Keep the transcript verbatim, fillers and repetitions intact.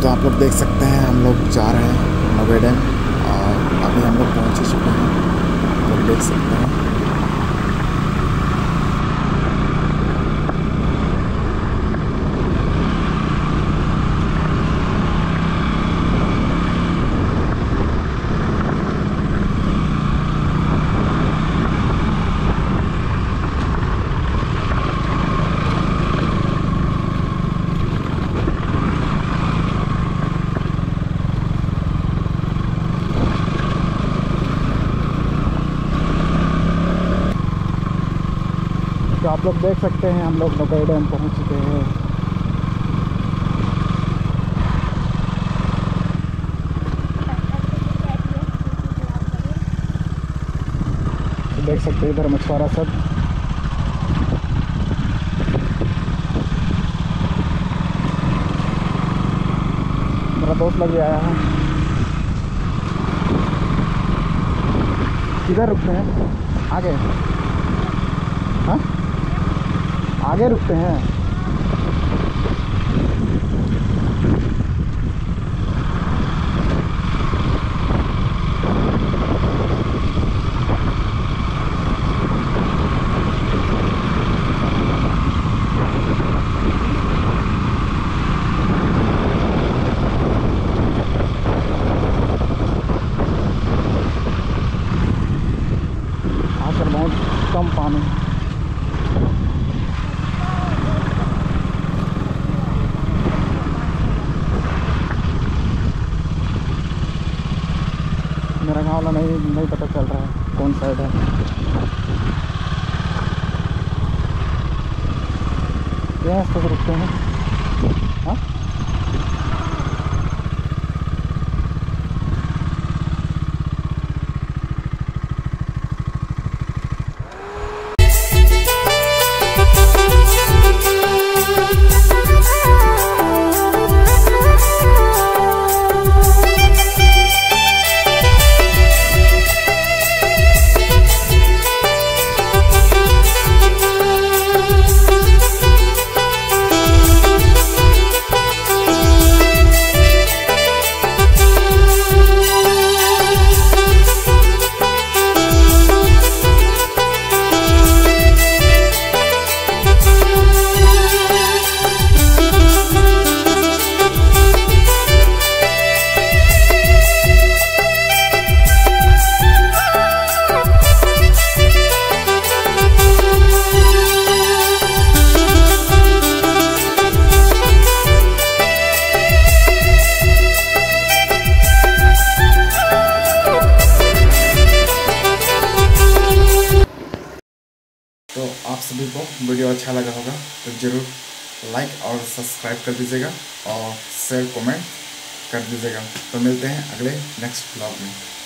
तो आप लोग देख सकते हैं हम लोग जा रहे हैं नौगाई डैम और अभी हम लोग पहुँच ही चुके हैं। आप लोग देख सकते हैं। तो आप लोग देख सकते हैं हम लोग नौगाई डैम पहुंच चुके हैं। तो देख सकते हैं इधर मछुआरा सब। मेरा दोस्त लोग भी आया है। किधर रुकते हैं? आगे? हाँ, आगे रुकते हैं। आजकल बहुत कम पानी। मेरा गाँव वाला नहीं नहीं पता चल रहा है कौन साइड है। क्या इस पर रुकते हैं? हाँ, तो आप सभी को वीडियो अच्छा लगा होगा तो ज़रूर लाइक और सब्सक्राइब कर दीजिएगा और शेयर कमेंट कर दीजिएगा। तो मिलते हैं अगले नेक्स्ट ब्लॉग में।